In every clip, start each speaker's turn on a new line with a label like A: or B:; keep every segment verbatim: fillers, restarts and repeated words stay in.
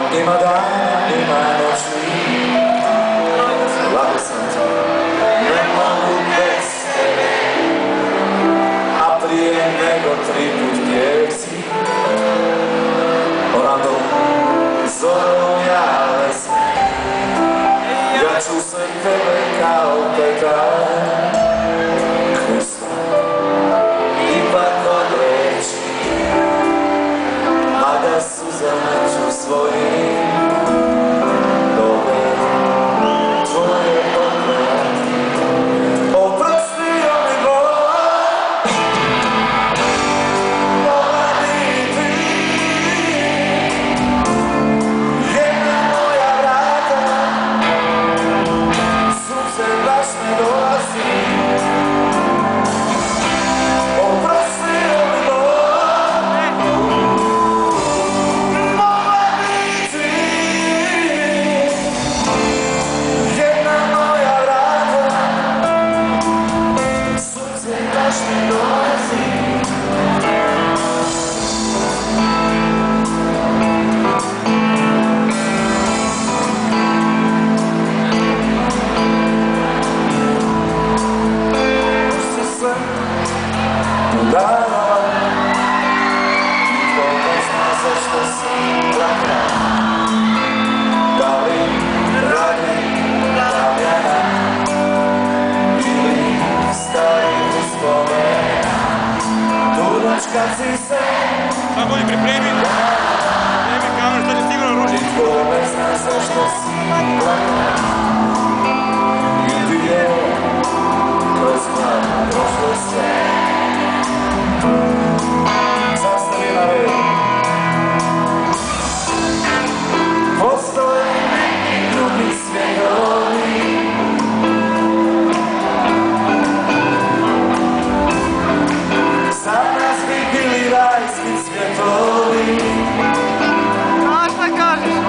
A: Ima dana, ima noći, lako sam ti, ne mogu bez tebe. A prije nego tri put pjevci, onadom zorom jave se. Ja ču se tebe kao petar, krsta, ipak odreći, mada suzama ću svojim dobe tvoje pogledati. Oprostio mi Bola, mogla bi ti jedna moja vrata, sunce baš ne dolazi. Oprostio mi Bola, mogla bi ti jedna moja vrata, sunce baš ne dolazi. Pusti sve udarala, niko ne zna zašto si plakala. Da li radi Damjana ili stari uspomena, tu noć kad si se
B: Samo bolje pripremi. Pripremi kamer, sad je sigurno ruži.
A: niko ne zna zašto si plakala. Ili je kroz glavu prošlo sve. Zastavi na red. Postoje neki drugi svjedovi, za nas bi bili rajski svjetovi.
B: A šta kažeš?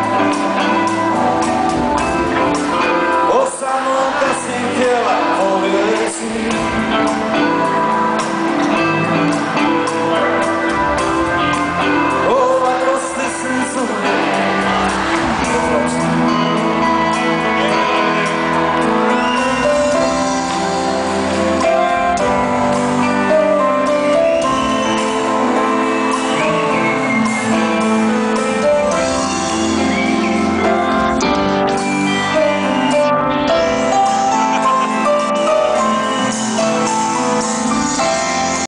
A: O samo da si htjela povjeći,